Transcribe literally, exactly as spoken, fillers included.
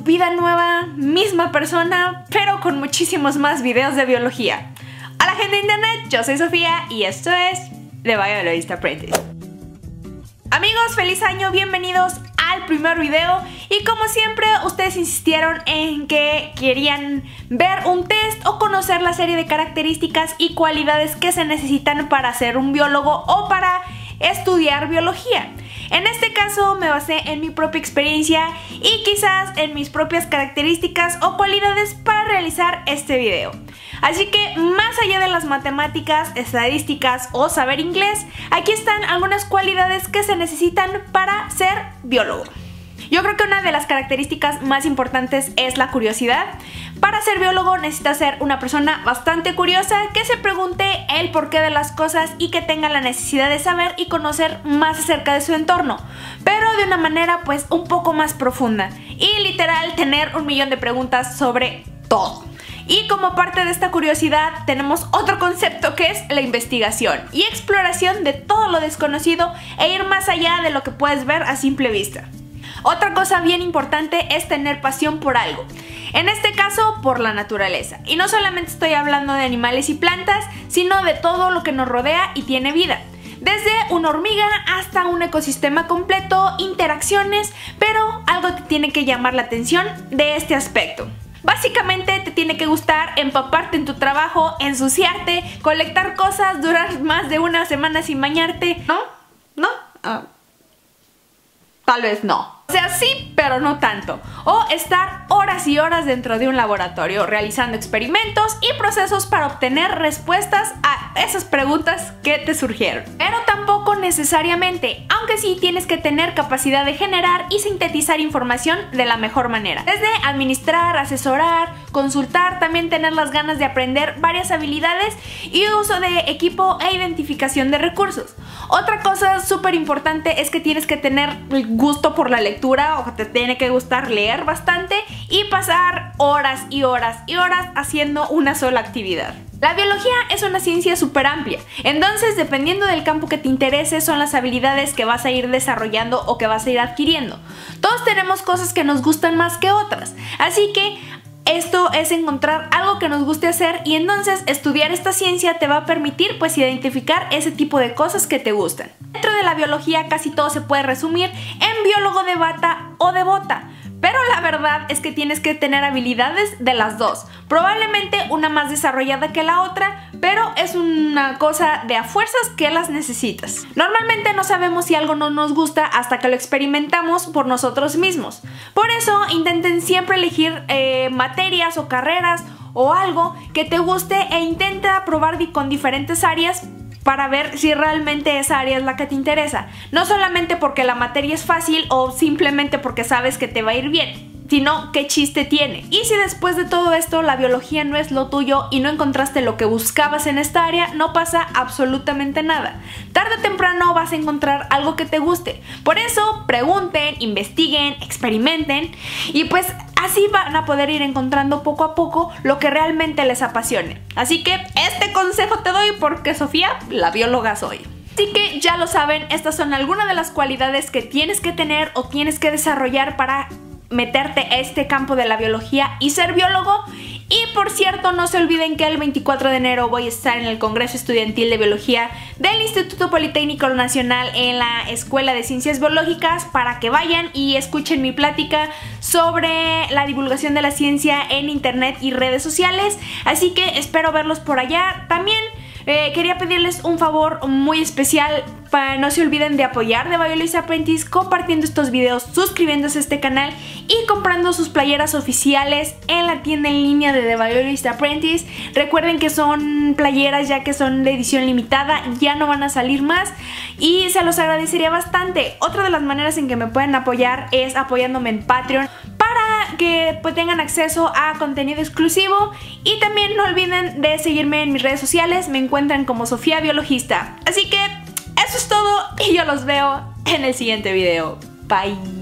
vida nueva, misma persona, pero con muchísimos más videos de biología. Hola gente de internet, yo soy Sofía y esto es The Biologist Apprentice. Amigos, feliz año, bienvenidos al primer video. Y como siempre, ustedes insistieron en que querían ver un test o conocer la serie de características y cualidades que se necesitan para ser un biólogo o para estudiar biología. En este caso me basé en mi propia experiencia y quizás en mis propias características o cualidades para realizar este video. Así que más allá de las matemáticas, estadísticas o saber inglés, aquí están algunas cualidades que se necesitan para ser biólogo. Yo creo que una de las características más importantes es la curiosidad. Para ser biólogo necesitas ser una persona bastante curiosa, que se pregunte el porqué de las cosas y que tenga la necesidad de saber y conocer más acerca de su entorno, pero de una manera pues un poco más profunda y literal tener un millón de preguntas sobre todo. Y como parte de esta curiosidad tenemos otro concepto que es la investigación y exploración de todo lo desconocido e ir más allá de lo que puedes ver a simple vista. Otra cosa bien importante es tener pasión por algo, en este caso por la naturaleza. Y no solamente estoy hablando de animales y plantas, sino de todo lo que nos rodea y tiene vida. Desde una hormiga hasta un ecosistema completo, interacciones, pero algo te tiene que llamar la atención de este aspecto. Básicamente te tiene que gustar empaparte en tu trabajo, ensuciarte, colectar cosas, durar más de una semana sin bañarte. ¿No? ¿No? Uh, tal vez no. O sea, sí, pero no tanto. O estar horas y horas dentro de un laboratorio realizando experimentos y procesos para obtener respuestas a esas preguntas que te surgieron. Pero tampoco necesariamente, aunque sí tienes que tener capacidad de generar y sintetizar información de la mejor manera. Desde administrar, asesorar, consultar, también tener las ganas de aprender varias habilidades y uso de equipo e identificación de recursos. Otra cosa súper importante es que tienes que tener el gusto por la lectura o te tiene que gustar leer bastante y pasar horas y horas y horas haciendo una sola actividad. La biología es una ciencia súper amplia, entonces dependiendo del campo que te interese son las habilidades que vas a ir desarrollando o que vas a ir adquiriendo. Todos tenemos cosas que nos gustan más que otras, así que esto es encontrar algo que nos guste hacer y entonces estudiar esta ciencia te va a permitir pues identificar ese tipo de cosas que te gustan. Dentro de la biología casi todo se puede resumir en biólogo de bata o de bota, pero la verdad es que tienes que tener habilidades de las dos, probablemente una más desarrollada que la otra, pero es una cosa de a fuerzas que las necesitas. Normalmente no sabemos si algo no nos gusta hasta que lo experimentamos por nosotros mismos. Por eso intenten siempre elegir eh, materias o carreras o algo que te guste e intenta probar con diferentes áreas para ver si realmente esa área es la que te interesa. No solamente porque la materia es fácil o simplemente porque sabes que te va a ir bien, sino qué chiste tiene. Y si después de todo esto la biología no es lo tuyo y no encontraste lo que buscabas en esta área, no pasa absolutamente nada. Tarde o temprano vas a encontrar algo que te guste. Por eso pregunten, investiguen, experimenten y pues así van a poder ir encontrando poco a poco lo que realmente les apasione. Así que este consejo te doy porque Sofía, la bióloga soy. Así que ya lo saben, estas son algunas de las cualidades que tienes que tener o tienes que desarrollar para meterte a este campo de la biología y ser biólogo. Y por cierto, no se olviden que el veinticuatro de enero voy a estar en el Congreso Estudiantil de Biología del Instituto Politécnico Nacional en la Escuela de Ciencias Biológicas para que vayan y escuchen mi plática sobre la divulgación de la ciencia en internet y redes sociales. Así que espero verlos por allá. También Eh, quería pedirles un favor muy especial, para no se olviden de apoyar The Biologist Apprentice compartiendo estos videos, suscribiéndose a este canal y comprando sus playeras oficiales en la tienda en línea de The Biologist Apprentice. Recuerden que son playeras ya que son de edición limitada, ya no van a salir más y se los agradecería bastante. Otra de las maneras en que me pueden apoyar es apoyándome en Patreon para que pues, tengan acceso a contenido exclusivo. Y también no olviden de seguirme en mis redes sociales, me encuentran como Sofía Biologista. Así que eso es todo y yo los veo en el siguiente video. Bye.